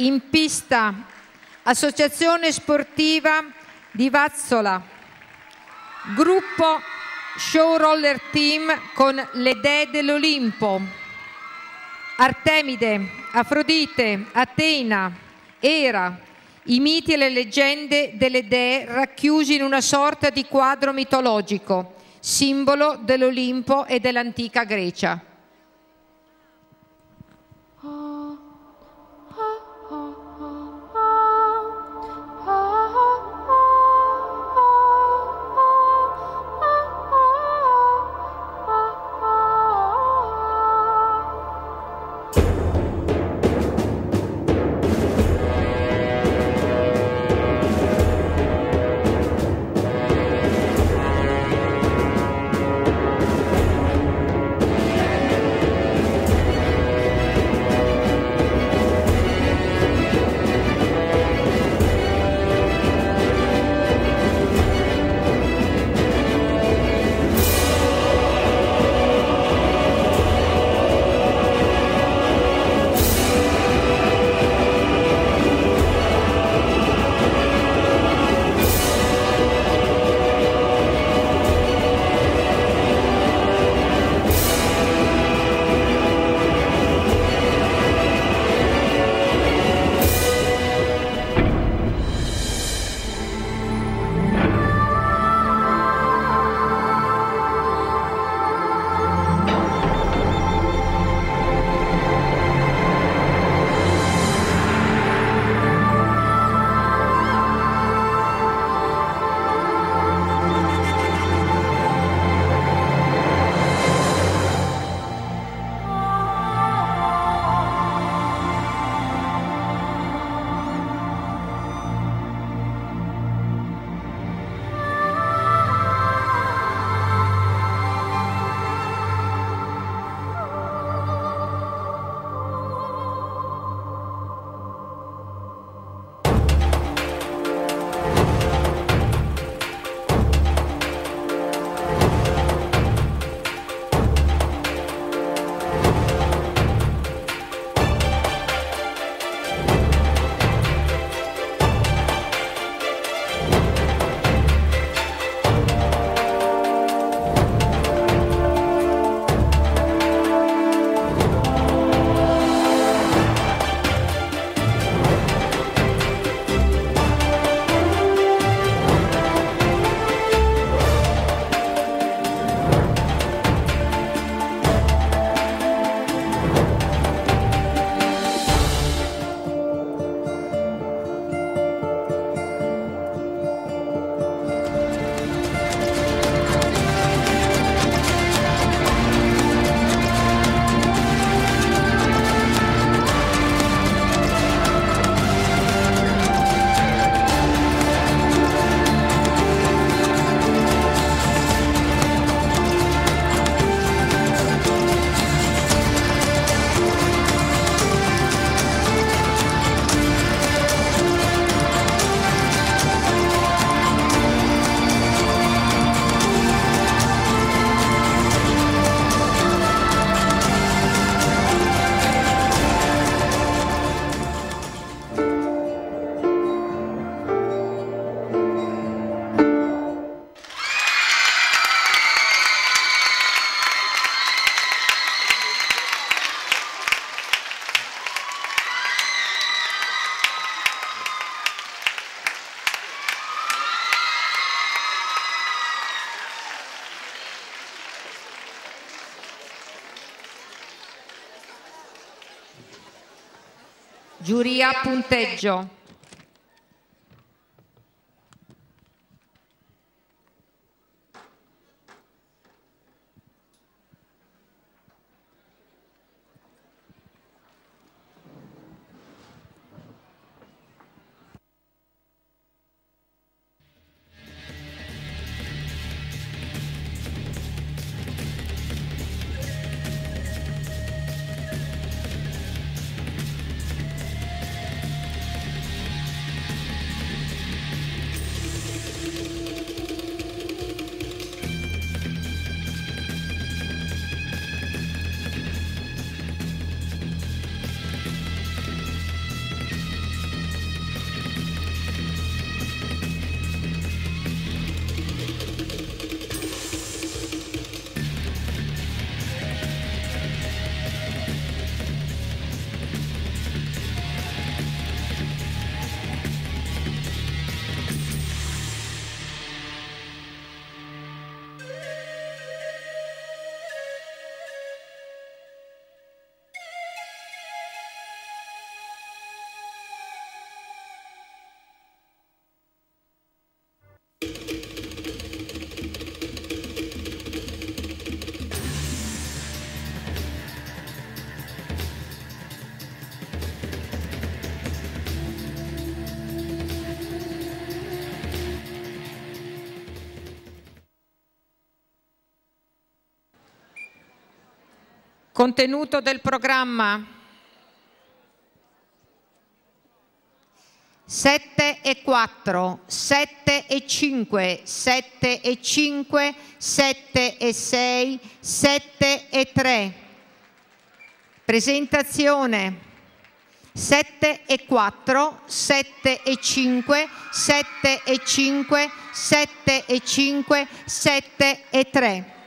in pista, Associazione Sportiva di Vazzola, gruppo Show Roller Team con le dee dell'Olimpo, Artemide, Afrodite, Atena, Era, i miti e le leggende delle dee racchiusi in una sorta di quadro mitologico, simbolo dell'Olimpo e dell'antica Grecia. Giuria punteggio. Contenuto del programma. 7 e 4, 7 e 5, 7 e 5, 7 e 6, 7 e 3. Presentazione. 7 e 4, 7 e 5, 7 e 5, 7 e 5, 7 e 3.